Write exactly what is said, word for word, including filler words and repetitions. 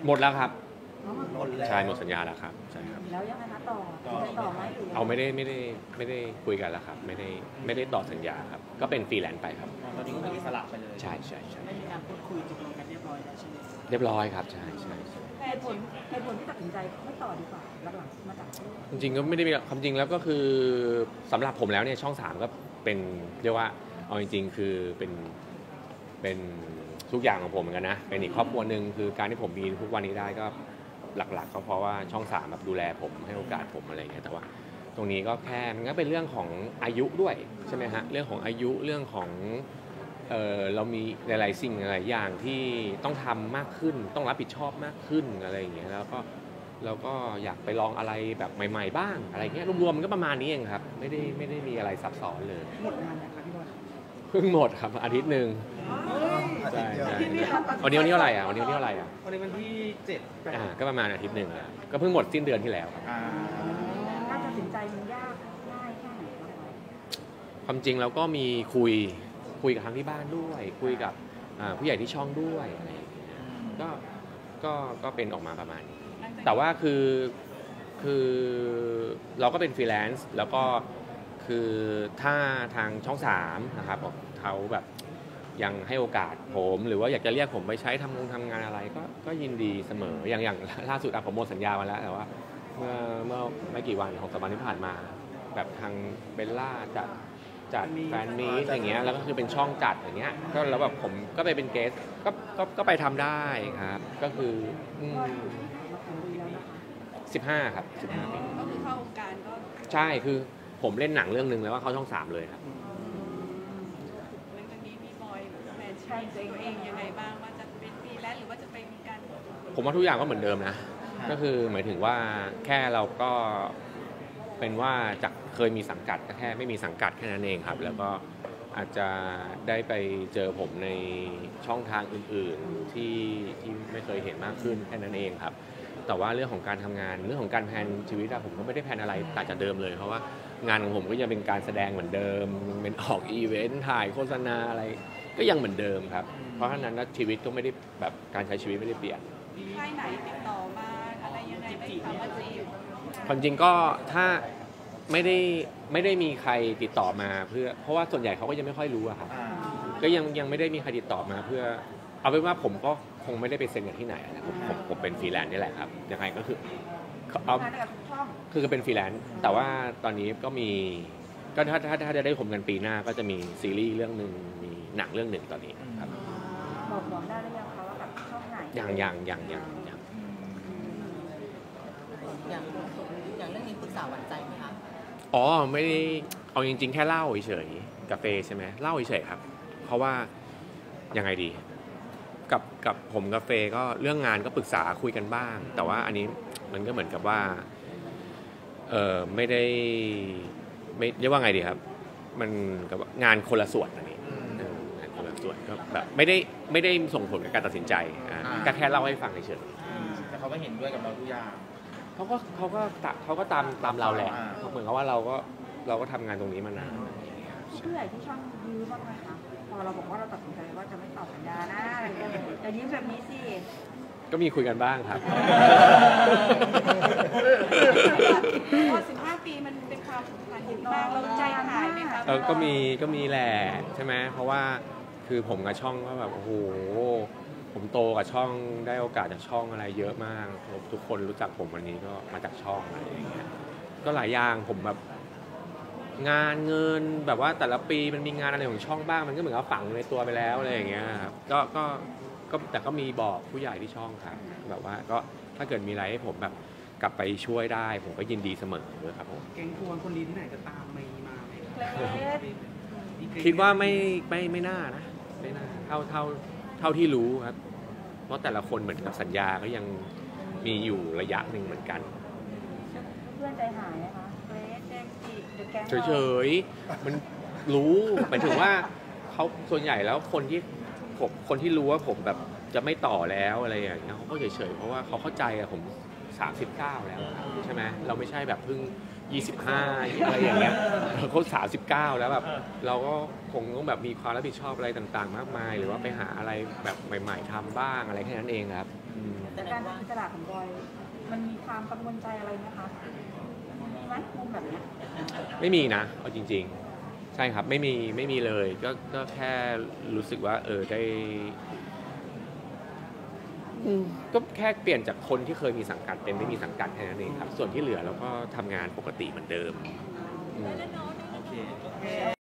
หมดแล้วครับหมดแล้วใช่หมดสัญญาแล้วครับใช่ครับแล้วยังไงคะต่อจะต่อไหมหรือเอาไม่ได้ไม่ได้ไม่ได้คุยกันแล้วครับไม่ได้ไม่ได้ต่อสัญญาครับก็เป็นฟรีแลนซ์ไปครับตอนนี้ก็เป็นอิสระไปเลยใช่ใช่ใช่ไม่มีการพูดคุยตกลงกันเรียบร้อยแล้วใช่ไหมเรียบร้อยครับใช่ใช่เหตุผลเหตุผลที่ตัดสินใจไม่ต่อดีกว่าหลังๆมาจากจริงๆก็ไม่ได้มีความจริงแล้วก็คือสำหรับผมแล้วเนี่ยช่องสามก็เป็นเรียกว่าเอาจริงๆคือเป็นเป็นทุกอย่างของผมเหมือนกันนะเป็นอีกครอบครัวหนึ่งคือการที่ผมมีทุกวันนี้ได้ก็หลักๆก็เพราะว่าช่องสามแบบดูแลผมให้โอกาสผมอะไรเงี้ยแต่ว่าตรงนี้ก็แค่มันก็เป็นเรื่องของอายุด้วยใช่ไหมฮะเรื่องของอายุเรื่องของเออเรามีหลายๆสิ่งหลายอย่างที่ต้องทำมากขึ้นต้องรับผิดชอบมากขึ้นอะไรอย่างเงี้ยแล้วก็เราก็อยากไปลองอะไรแบบใหม่ๆบ้างอะไรเงี้ยรวมๆมันก็ประมาณนี้เองครับไม่ได้ไม่ได้มีอะไรซับซ้อนเลยหมดงานนะคะพี่บอลเพิ่งหมดครับอาทิตย์หนึ่งใช่ใช่วันนี้วันนี้อะไรอ่ะวันนี้วันนี้อะไรอ่ะวันนี้วันที่เจ็ดอ่าก็ประมาณอาทิตย์หนึ่งแล้วก็เพิ่งหมดสิ้นเดือนที่แล้วอ่าการตัดสินใจมันยากง่ายแค่ไหนความจริงเราก็มีคุยคุยกับทางที่บ้านด้วยคุยกับผู้ใหญ่ที่ช่องด้วยอะไรอย่างเงี้ยก็ก็ก็เป็นออกมาประมาณนี้แต่ว่าคือคือเราก็เป็นฟรีแลนซ์แล้วก็คือถ้าทางช่องสามนะครับเขาแบบยังให้โอกาสผมหรือว่าอยากจะเรียกผมไปใช้ทำงานทำงานอะไรก็ก็ยินดีเสมออย่างอย่างล่าสุดอะผมหมดสัญญามาแล้วแต่ว่าเมื่อเมื่อไม่กี่วันของสัปดาห์ที่ผ่านมาแบบทางเบลล่าจัดจัดแฟนมีตอย่างเงี้ยแล้วก็คือเป็นช่องจัดอย่างเงี้ยก็แล้วแบบผมก็ไปเป็นเกสก็ก็ก็ไปทำได้ครับก็คือสิบห้าครับสิบห้าปีก็คือเข้าวงการก็ใช่คือผมเล่นหนังเรื่องนึงแล้วว่าเข้าช่องสามเลยครับหลังจากนี้พี่บอยแมนชีวิตตัวเองยังไงบ้างว่าจะเป็นฟรีแลนซ์หรือว่าจะไปมีการผมว่าทุกอย่างก็เหมือนเดิมนะก็คือหมายถึงว่าแค่เราก็เป็นว่าจากเคยมีสังกัดก็แค่ไม่มีสังกัดแค่นั้นเองครับแล้วก็อาจจะได้ไปเจอผมในช่องทางอื่นๆที่ที่ไม่เคยเห็นมากขึ้นแค่นั้นเองครับแต่ว่าเรื่องของการทำงานเรื่องของการแพลนชีวิตผมก็ไม่ได้แพลนอะไรต่างจากเดิมเลยเพราะว่างานของผมก็ยังเป็นการแสดงเหมือนเดิมเป็นออกอีเวนต์ถ่ายโฆษณาอะไรก็ยังเหมือนเดิมครับเพราะฉะนั้นชีวิตก็ไม่ได้แบบการใช้ชีวิตไม่ได้เปลี่ยนค่ายไหนติดต่อมาอะไรยังไงได้ถามว่าจีบความจริงก็ถ้าไม่ได้ไม่ได้มีใครติดต่อมาเพื่อเพราะว่าส่วนใหญ่เขาก็ยังไม่ค่อยรู้อะครับก็ยังยังไม่ได้มีใครติดต่อมาเพื่อเอาเป็นว่าผมก็คงไม่ได้ไปเซ็นกันที่ไหนนะผมผมผมเป็นฟรีแลนซ์นี่แหละครับยังไงก็คือเอาคือเป็นฟรีแลนซ์แต่ว่าตอนนี้ก็มีก็ถ้าถ้าถ้าจะได้ชมกันปีหน้าก็จะมีซีรีส์เรื่องนึงมีหนังเรื่องหนึ่งตอนนี้ครับบอกบอกได้หรือยังคะว่ากับช่องไหนยังยังยังยังยังอย่างอย่างเรื่องนี้ปรึกษาหวานใจไหมคะอ๋อไม่ได้เอาจริงๆแค่เล่าเฉยๆกาแฟใช่ไหมเล่าเฉยๆครับเพราะว่ายังไงดีกับกับผมกาแฟก็เรื่องงานก็ปรึกษาคุยกันบ้างแต่ว่าอันนี้มันก็เหมือนกับว่าเออไม่ได้ไม่เรียกว่าไงดีครับมันกับงานคนละส่วนอันนี้งานคนละส่วนก็แบบไม่ได้ไม่ได้ส่งผลกับการตัดสินใจก็แค่เล่าให้ฟังเฉยๆแต่เขาก็เห็นด้วยกับเราทุกอย่างเขาก็เขาก็เขาก็ตามตามเราแหละเหมือนกับว่าเราก็เราก็ทำงานตรงนี้มานานผู้ใหญ่ที่ช่องยื้อบ้างไหมคะพอเราบอกว่าเราตัดสินใจว่าจะไม่ต่อสัญญานะแต่ยิ้มแบบนี้สิก็มีคุยกันบ้างครับพอสิบห้าปีมันเป็นความผูกพันอยู่มากเราใจหายไหมคะเออก็มีก็มีแหละใช่ไหมเพราะว่าคือผมกับช่องก็แบบโอ้โหผมโตกับช่องได้โอกาสจากช่องอะไรเยอะมากทุกคนรู้จักผมวันนี้ก็มาจากช่องอะไรอย่างเงี้ยก็หลายอย่างผมแบบงานเงินแบบว่าแต่ละปีมันมีงานอะไรของช่องบ้างมันก็เหมือนกับฝังในตัวไปแล้วอะไรอย่างเงี้ยครับก็ก็ก็แต่ก็มีบอกผู้ใหญ่ที่ช่องครับแบบว่าก็ถ้าเกิดมีอะไรให้ผมแบบกลับไปช่วยได้ผมก็ยินดีเสมอเลยครับผมแก๊งทวงคนดีที่ไหนจะตามไม่มาคิดว่าไม่ไม่ไม่น่านะไม่น่าเท่าเท่าเท่าที่รู้ครับเพราะแต่ละคนเหมือนกับสัญญาก็ยังมีอยู่ระยะหนึ่งเหมือนกันเพื่อนใจหายไหมคะเกรซเจมส์จีเดอะแก๊งเฉยๆมันรู้หมายถึงว่าเขาส่วนใหญ่แล้วคนที่ผมคนที่รู้ว่าผมแบบจะไม่ต่อแล้วอะไรอย่างเงี้ยเขาก็เฉยๆเพราะว่าเขาเข้าใจอะผมสามสิบเก้าแล้วใช่ไหมเราไม่ใช่แบบเพิ่งยี่สิบห้าอะไรอย่างเงี้ยเขาสามสิบเก้าแล้วแบบเราก็คงต้องแบบมีความรับผิดชอบอะไรต่างๆ มากมาย หรือว่าไปหาอะไรแบบใหม่ๆทำบ้างอะไรแค่นั้นเองครับอืมแต่การเป็นอิสระของบอยมันมีความกังวลใจอะไรไหมคะมีไหมมุมแบบเนี้ยไม่มีนะเอาจริงๆ ใช่ครับไม่มีไม่มีเลยก็ก็แค่รู้สึกว่าเออได้อืมก็แค่เปลี่ยนจากคนที่เคยมีสังกัดเป็นไม่มีสังกัดแค่นั้นเองครับ ส่วนที่เหลือเราก็ทำงานปกติเหมือนเดิมอืมโอเค